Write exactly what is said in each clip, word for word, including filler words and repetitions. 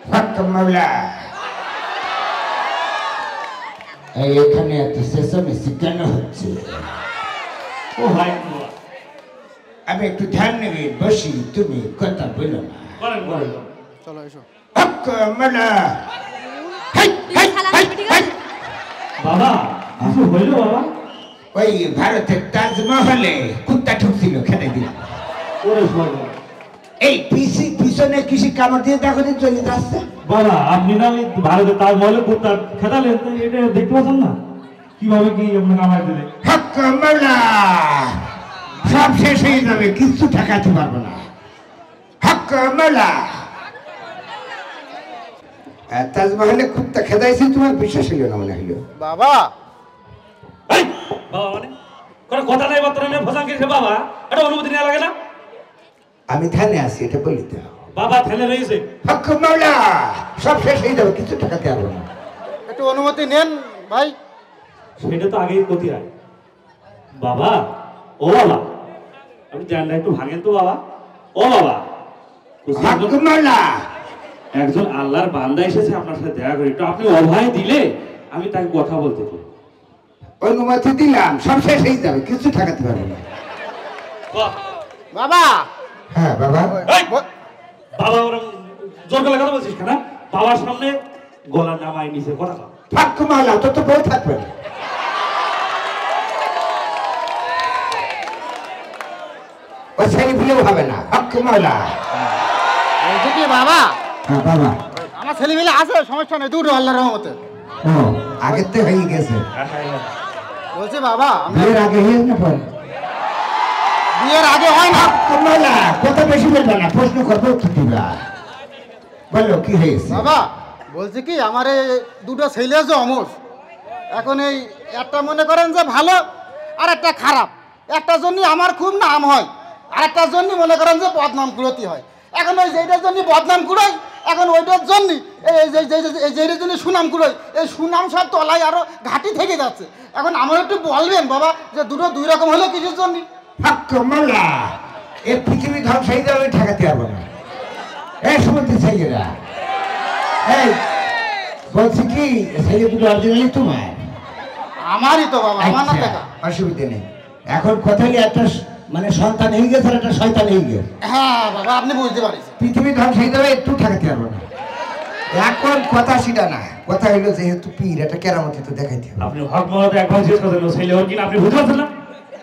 হক মাওলা এখানে এত চেঁচামেচি কেন হচ্ছে? ও ভাই আমি একটু ধ্যান নেবে বসি, তুমি কথা বলো না। চলো এসো। হক মাওলা বাবা কিছু হইল বাবা? ওই ভারতের তাজমহলে কুত্তা ঠুকছিল, খেতে দিলাম। ওরে বাবা এই পিসি পিছনে কৃষি কামড় দিয়ে দেখো যে চলে যাচ্ছে। বাবা আপনি না ওই ভারতে তাজমহলে কুত্তা খেতালেন, এটা দেখতে পাচ্ছেন না কিভাবে কি আপনাকে কামাই দিলে? হক মাওলা সব শেষ হয়ে যাবে, কিছু ঠেকাতে পারবো না। হক মাওলা তাজমহলে কুত্তা খেদাইছি, তোমার বিশ্বাস হইল না মনে হইল? বাবা বাবা মানে কোনো কথা নাই বার্তা নেই, ভোজন খেয়েছে বাবা, এটা অনুমতি নেওয়া লাগে না? আমি ধ্যানে আছি, এটা বলি তো। বাবা ঠেলে রয়েছে। হক মাওলা সব শেষ হয়ে যাবে, কিছু ঠেকাতে পারবো না। একটু অনুমতি নেন ভাই। সেটা তো আগেই ক্ষতি হয় বাবা। ও বাবা আপনি ধ্যানটা একটু ভাঙেন তো বাবা। ও বাবা হক মাওলা একজন আল্লাহর বান্দা এসেছে আপনার সাথে দেখা করে, একটু আপনি অভয় দিলে আমি তাকে কথা বলতে পারি। অনুমতি দিলাম, সব শেষ হয়ে যাবে, কিছু ঠেকাতে পারবো না। বাবা হ্যাঁ বাবা। এই, বাবা ওরকম জোর গলা কথা বলছিস কেন? বাবার সামনে গলা নামাই নিচে কথা কও। হক মাওলা তো তো বউ থাকবে না। ও ছেলে ভুলেও হবে না। হক মাওলা বলছি কি বাবা, হ্যাঁ বাবা। আমার ছেলে মেলে আছে, সমস্যা নেই, দুটো আল্লাহর রহমতে। ও আগের তো হয়ে গেছে। বলছি বাবা আমি বিয়ের আগে হয়ে না পরে? বিয়ের আগে হয় না। হক মাওলা কথা বেশি বলবে না, প্রশ্ন করবো কি দিবা, বলো কি হয়েছে? বাবা বলছি কি আমার এই দুটো ছেলে যে অমর, এখন এই একটা মনে করেন যে ভালো আর একটা খারাপ, একটার জন্য আমার খুব নাম হয় আর একটার জন্য মনে করেন যে বদনাম কুড়োতে হয়। এখন ওই যেটার জন্য বদনাম কুড়াই, এখন ওইটার জন্য এই যে যেটার জন্য সুনাম কুড়াই, এই সুনাম সব তলায় আরো ঘাটি থেকে যাচ্ছে। এখন আমার একটু বলবেন বাবা যে দুটো দুই রকম হলো কিছুর জন্য? হক মাওলা এই পৃথিবী ধ্বংস হয়ে যাবে, ঠেকাতে পারবো না। এই সমস্ত ছেলেরা এই বলছি কি ছেলে দুটো অরিজিনালি তোমার? আমারই তো বাবা, আমার না আচ্ছা, দেখা। অসুবিধা নেই। এখন কথা হলো একটা মানে সন্তান হয়ে গেছে আর একটা শয়তান হয়ে গেছে। হ্যাঁ বাবা আপনি বুঝতে পারছেন। পৃথিবী ধ্বংস হয়ে যাবে, একটু ঠেকাতে পারবো না। এখন কথা সেটা না, কথা হইলো যেহেতু পীর, একটা কেরামতি তো দেখাইতে হবে। আপনি হক মহতে একবার শেষ কথা ছেলে ওর কিনা আপনি বুঝতে পারছেন না?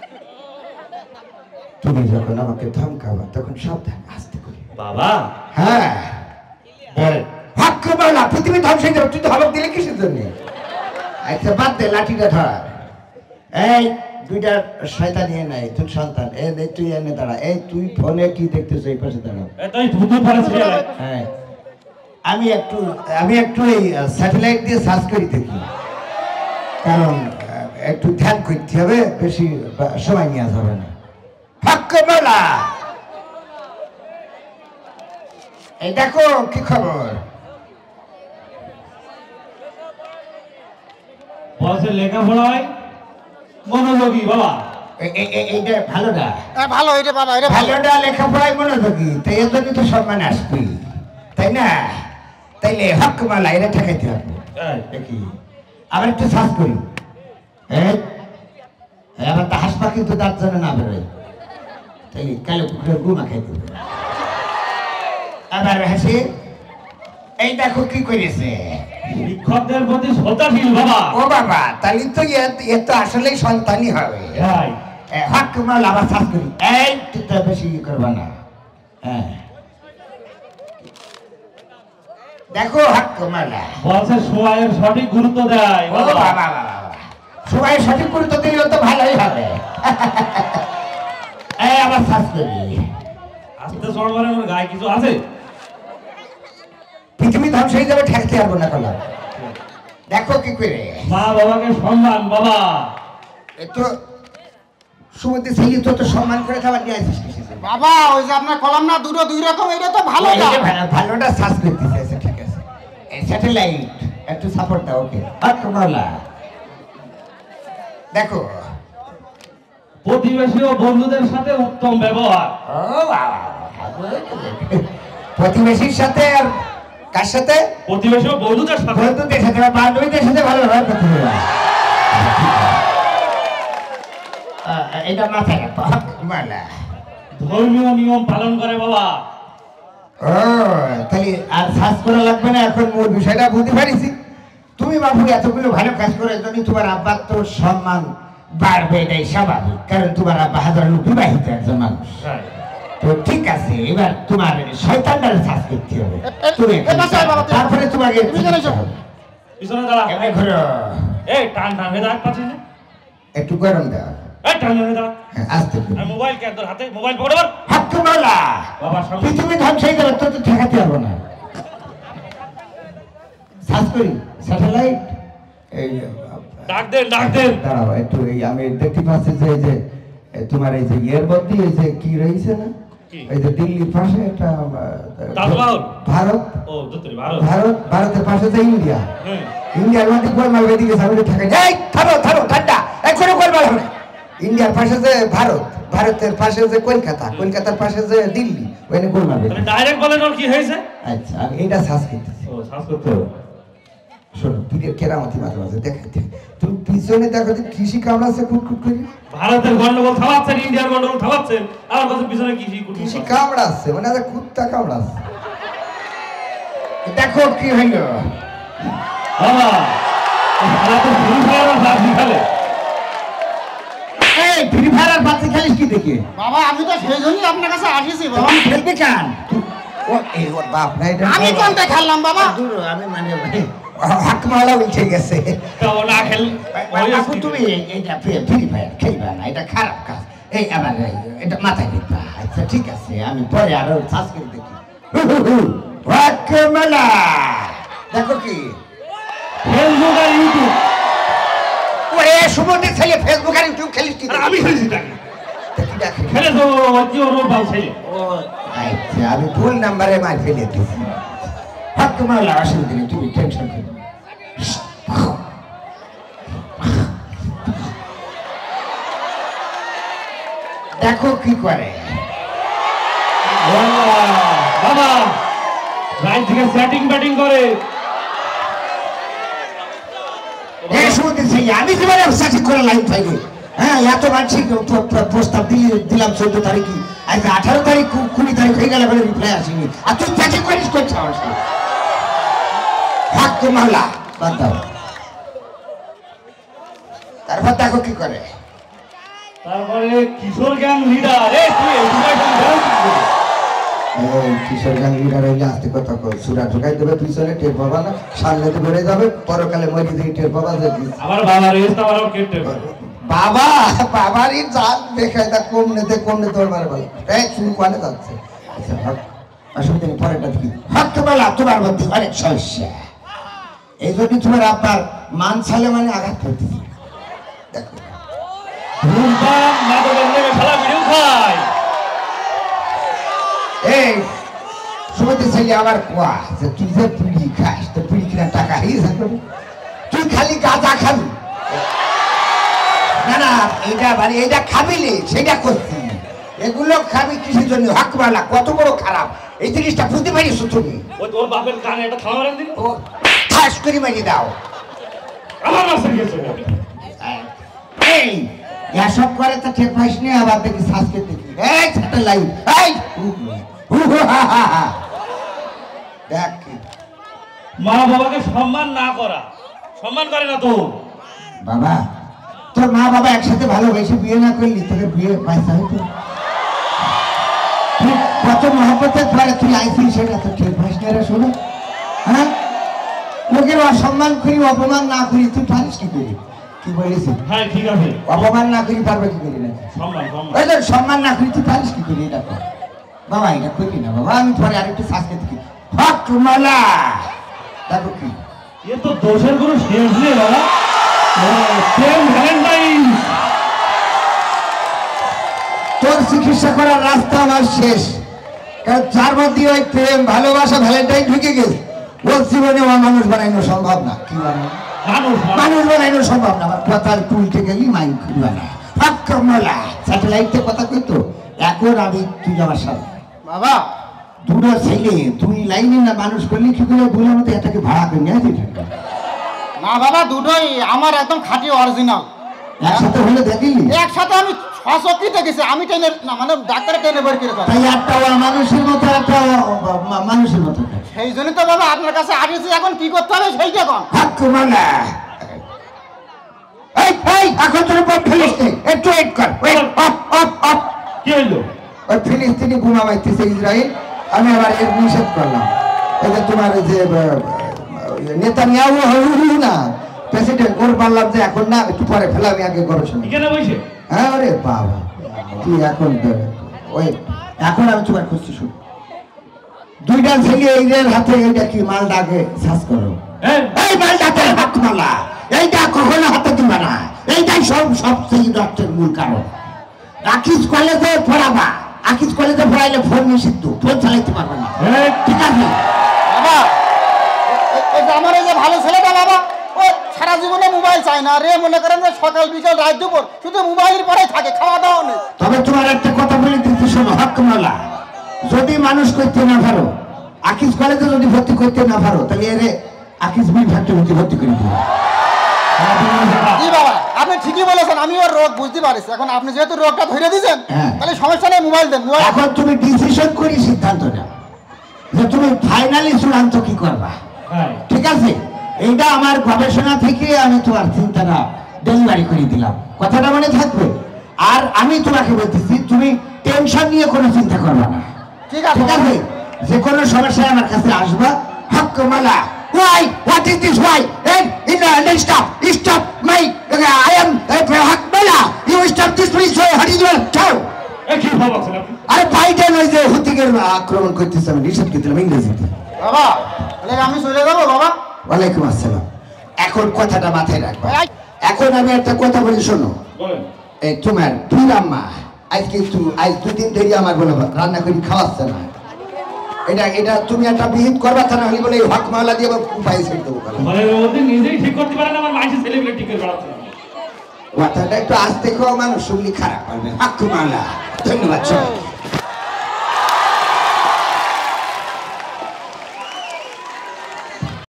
তুমি যখন আমাকে ধমকাবা তখন সাবধান আসতে করি বাবা হ্যাঁ হক মাওলা পৃথিবী ধ্বংস হয়ে যাবে, তুই তো হলক দিলে কিসের জন্য? আচ্ছা বাদ দে, লাঠিটা ধর। এই দুইটা শয়তান নিয়ে নাই, তুই সন্তান এই নে, তুই এনে দাঁড়া। এই তুই ফোনে কি দেখতেছ? এই পাশে দাঁড়া। তাই ভূত পারে ছেলে। হ্যাঁ আমি একটু আমি একটু এই স্যাটেলাইট দিয়ে সার্চ করি দেখি, কারণ আহ, একটু ধ্যান করতে হবে, বেশি বা- সময় নেওয়া যাবে না। হক মাওলা এই দেখো কি খবর? বয়সে লেখাপড়ায় মনোযোগী বাবা। এ- এ- এ- এইটা ভালোটা হ্যাঁ ভালো এটা বাবা, এটা ভালো। ভালোটা লেখাপড়ায় মনোযোগী, তাই এর জন্য তো সম্মান আসবি, তাই না? তাইলে হক মাওলা এটা ঠেকাইতে হবে। দেখি আবার একটু সার্চ করি। এই এই আবার তা হাসপা কিন্তু দাঁত জানে না বেরোয়, তাই কালো কুকুরের গুমা খাইতে হবে। আবার হাসি এই দেখো কি করেছে। শিক্ষকদের প্রতি শ্রদ্ধাশীল বাবা। ও বাবা তাহলে তো এ- এ তো আসলেই সন্তানই হবে। তাই এ, হক মাওলা আবার সার্চ করি। এই তুই তো বেশি ই করবা না। হ্যাঁ দেখো হক মাওলা বলছে সময়ের সঠিক গুরুত্ব দেয় ও বাবা বাবা বাবা, সবাই সঠিক গুরুত্ব দিলে তো ভালোই হবে। এই আবার সার্চ করি। আস্তে সরবারে আমার গায়ে কিছু আছে? পৃথিবী ধ্বংস হয়ে যাবে, ঠেকতে পারবো না কলা। দেখো কি করে। মা বাবাকে সম্মান বাবা। এ তো সুমতি ছেলে তো তো সম্মান করে খাবার নিয়ে আসিস কিসের জন্য? বাবা ওই যে আপনার কলাম না দুটো দুই রকম, এটা তো ভালো এই না। যে ভালো- ভালোটা সার্চ করতে চাইছে, ঠিক আছে। এই স্যাটেলাইট একটু সাপোর্ট দাও। ওকে হক মাওলা দেখো। প্রতিবেশী ও বন্ধুদের সাথে উত্তম ব্যবহার। ও বাবা, প্রতিবেশীর সাথে আর কার সাথে? প্রতিবেশী ও বন্ধুদের সাথে। বন্ধুদের সাথে বা বান্ধবীদের সাথে ভালো ব্যবহার করতে হবে। এটা মাথায় রাখো। মালা ধর্মীয় নিয়ম পালন করে বাবা। ও তাহলে আর সার্চ করা লাগবে না, এখন মূল বিষয়টা বুঝতে পারিছি। তুমি বাবু এতগুলো ভালো কাজ করে যদি তোমার আব্বার তো সম্মান বাড়বে, এটাই স্বাভাবিক, কারণ তোমার আব্বা হাজার লোক বিবাহিত একজন মানুষ। তো ঠিক আছে, এবার তোমার শয়তানটার সার্চ করতে হবে। তুমি তারপরে তোমাকে পিছনে দাঁড়া। এবার ঘোরো। এই টান টান হয়ে দাঁড়া পাচ্ছিস না? একটু গরম দাও। এই টান টান হয়ে দাঁড়া। হ্যাঁ আস্তে আর মোবাইল কে তোর হাতে? মোবাইল পকড় ধর। হাত তো মালা বাবা সামনে। পৃথিবী ধ্বংস হয়ে গেল তো তো ঠেকাতে পারবো না। সার্চ করি স্যাটেলাইট। এই ডাক দেন ডাক দেন। দাঁড়াও একটু, এই আমি দেখতে পাচ্ছি যে এই যে এ, তোমার এই যে ইয়ের মধ্যে এই যে কি রয়েছে না, কি? এই যে দিল্লির পাশে একটা তাজমহল। ভারত। ও দুতরি ভারত। ভারত ভারতের পাশে যে ইন্ডিয়া। হ্যাঁ। ইন্ডিয়ার মধ্যে গোলমাল বেদিকে সামনে ঠেকাই। এই থামো থামো ঠান্ডা, এখনো গোলমাল হবে। ইন্ডিয়ার পাশে যে ভারত, ভারতের পাশে যে কলকাতা, কলকাতার পাশে যে দিল্লি, ওখানে গোলমাল বেদি। তাহলে ডাইরেক্ট বলেন ওর কি হয়েছে? আচ্ছা আমি এইটা সার্চ করতেছি। ও সার্চ করতে হবে। শোনো পীরের কেরামতি মাঝে মাঝে দেখাইতে। তুমি পিছনে দেখো যে কৃষি কামড়াচ্ছে কুটকুট করে। ভারতের গন্ডগোল থামাচ্ছেন, ইন্ডিয়ার গন্ডগোল থামাচ্ছেন, আর কাছে পিছনে কি কি কুটি কৃষি কামড়াচ্ছে মানে আরে কুত্তা কামড়াচ্ছে। দেখো কি হইল বাবা। সারা তো ফ্রি ফায়ার আর পাবজি খেলে। এই ফ্রি ফায়ার আর বাচ্চা খেলিস কি দেখে? বাবা আমি তো সেই জন্যই আপনার কাছে আসিছি বাবা। তুমি খেলবে কেন? ও এই ওর বাপ না এটা। আমি কোনটা খেললাম বাবা? দূর আমি মানে হাক মালা উঠে গেছে। তো না খেল আপু তুমি এটা ফ্রি ফায়ার খেলবে না, এটা খারাপ কাজ। এই আমার এটা মাথায় নিতে। আচ্ছা ঠিক আছে, আমি পরে আরো সার্চ করে দেখি। হাক মালা দেখো কি ফেসবুক আর ইউটিউব। ওরে সুমনের ছেলে ফেসবুক আর ইউটিউব খেলিস কি? আর আমি খেলেছি তাকে। দেখি দেখি। খেলে তো কি ওর বাল ছেলে। ও আচ্ছা আমি ভুল নাম্বারে মার ফেলে দিয়েছি। হাক মালা অসুবিধা নেই, তুমি টেনশন করো না। দেখো কি করে বাবা। রাইট থেকে সেটিং ব্যাটিং করে। আমি তোমার সাথে করে লাইন পাইনি। হ্যাঁ এত মানসিক প্রস্তাব দিয়ে দিলাম চোদ্দ তারিখে, আজ আঠারো তারিখ কুড়ি তারিখ হয়ে গেলে বলে রিপ্লাই আসেনি, আর তুই চ্যাটিং করিস করছে আমার সাথে। হাক তো মামলা বাদ দাও। তারপর দেখো কি করে। তারপরে কিশোর গ্যাং লিডার। এই তুই এডুকেশন দাও কি করে? এই কিশোর গ্যাং লিডার হইলে আস্তে কথা কই, সুরা ঢুকাই দেবে পিছনে, টের পাবা না, সামনে তো বেড়ে যাবে, পরকালে মরি দিয়ে টের পাবা যে আমার বাবার রেস আমারও কেটে। বাবা বাবারই জাত দেখায় তা কমনেতে কমনে তোর মারে বলে এই চুল কোয়ালে যাচ্ছে। আচ্ছা হক অসুবিধা নেই, পরেরটা দেখি। হক তোমার তোমার মধ্যে অনেক সমস্যা, এই জন্য তোমার আপনার মান ছালে মানে আঘাত করতেছে। দেখো ধূমপান মাদকের নেমে খেলা ভিডিও খায়। এই সুমতি ছেলে আমার কোয়া যে তুই যে পুলি খাস, তো পুলি কিনা টাকা হয়ে যাবে, তুই খালি গাঁজা খাবি না? না এইটা মানে এইটা খাবিলি সেটা করছি, এগুলো খাবি কিসের জন্য? হকমালা কত বড় খারাপ এই জিনিসটা বুঝতে পারিস তুমি? ওই তোর বাপের কানে একটা থামা মারেন দিন। ও ঠাস করে মারি দাও। আমার মাসে গেছে। এই এসব করে তো ঠিক পাইস নি, আবার দেখি শ্বাসকে দেখি এই স্যাটেলাইট এই দেখ কি মা বাবাকে সম্মান না করা, সম্মান করে না তো। বাবা তোর মা বাবা একসাথে ভালোবেসে বিয়ে না করলি তোকে বিয়ে পয়সা হইতো? তুই কত মহব্বতের পরে তুই আইসি সেটা তো ঠিক পাইস না রে শোনো। হ্যাঁ লোকের অসম্মান করি অপমান না করি তুই পারিস কি করি? কি বলিস? হ্যাঁ ঠিক আছে। অপমান না করি পারবে কি করি না? সম্মান সম্মান। ওই তোর সম্মান না করি তুই পারিস কি করি? এটা কর বাবা, এটা করবি না বাবা, আমি পরে আরেকটু শাস্তি দেখি। হক মালা দেখো কি এ তো দোষের কোনো শেষ নেই বাবা। প্রেম ভ্যালেন্টাইন। তোর চিকিৎসা করার রাস্তা আমার শেষ, কারণ যার মধ্যে ওই প্রেম ভালোবাসা ভ্যালেন্টাইন ঢুকে গেছে, ওর জীবনে আমার মানুষ বানানো সম্ভব না। কি বানানো? মানুষ বানানো সম্ভব না। আমার কথার তুলতে গেলি মাইন খুলবে না। হক মালা স্যাটেলাইটে কথা কইতো, এখন আমি তুই আমার সাথে বাবা দুটো ছেলে তুই লাইনে না মানুষ করলি কি করে বলে মতো এটাকে ভাড়া করে নিয়ে আসবি না বাবা দুটোই আমার একদম খাঁটি অরিজিনাল। একসাথে হলে দেখিলি একসাথে আমি ছশো দেখেছি আমি টেনে না মানে ডাক্তারে টেনে বের করে তাই একটা মানুষের মতো একটা মানুষের মতো সেই জন্য তো বাবা আপনার কাছে আসেছি এখন কি করতে হবে সেইটা কম হাত মানে এই এই এখন তোর পর ফিলিস্তিন একটু ওয়েট কর ওয়েট অফ অফ অফ কি হইলো ওই ফিলিস্তিনি বোমা মারতেছে ইসরায়েল আমি আবার এর নিষেধ করলাম এই যে তোমার যে নেতানিয়াহু হলো না প্রেসিডেন্ট ওর বললাম যে এখন না একটু পরে ফেলা আমি আগে গবেষণা এখানে বসে হ্যাঁ আরে বাবা তুই এখন ওই এখন আমি তোমার খুঁজছি শুন দুইটা ছেলে এইদের হাতে এইটা কি মালটা আগে শ্বাস করো এই মালটাতে হাত মালা এইটা কখনো হাতে দিবা না এইটাই সব সবচেয়ে ডক্টরের মূল কারণ আকিস কলেজে পড়াবা আকিস কলেজে পড়াইলে ফোন নিষিদ্ধ ফোন চালাইতে পারবে না ঠিক আছে বাবা এই যে আমার এই যে ভালো ছেলেটা বাবা ও সারা জীবনে মোবাইল চায় না রে মনে করেন যে সকাল বিকাল রাত দুপুর শুধু মোবাইলের পরে থাকে খাওয়া দাওয়া নেই তবে তোমার একটা কথা বলে দিচ্ছি শোনো হক মালা যদি মানুষ করতে না পারো আকিস কলেজে যদি ভর্তি করতে না পারো তাহলে এরে আকিস বিল ফ্যাক্টরিতে ভর্তি করে দিও জি বাবা আপনি ঠিকই বলেছেন আমি ওর রোগ বুঝতে পারছি এখন আপনি যেহেতু রোগটা ধরে দিয়েছেন তাহলে সমস্যা নেই মোবাইল দেন মোবাইল এখন তুমি ডিসিশন করি সিদ্ধান্ত নাও যে তুমি ফাইনালি চূড়ান্ত কি করবা ঠিক আছে এইটা আমার গবেষণা থেকে আমি তোমার চিন্তাটা ডেলিভারি করে দিলাম কথাটা মনে থাকবে আর আমি তোমাকে বলতেছি তুমি টেনশন নিয়ে কোনো চিন্তা করবা না ঠিক আছে ঠিক আছে যে কোনো সমস্যায় আমার কাছে আসবা হক মালা why what is this why hey in the stop stop my I am Haque Mala you stop this please so how is your ciao কি ভাবছেন আপনি আরে বাইডেন ওই যে হুতিকের আক্রমণ করতেছে আমি নিষেধ করে দিলাম ইংরেজিতে বাবা তাহলে আমি চলে যাবো বাবা ওয়ালাইকুম আসসালাম এখন কথাটা মাথায় রাখবা এখন আমি একটা কথা বলি শোনো বলেন এই তোমার আম্মা আজকে একটু আজ দুদিন ধরে আমার বলে রান্না করে খাওয়াচ্ছে না এটা এটা তুমি একটা বিহিত করবা তা না হলে বলে হক মালা দিয়ে উপায় ছেড়ে দেবো মানে ওদের নিজেই ঠিক করতে পারে না আমার মাইসে ছেলেগুলো ঠিক করে বেড়াচ্ছে কথাটা একটু আস্তে খাওয়া মানুষ শুনলে খারাপ পারবে হক মালা ধন্যবাদ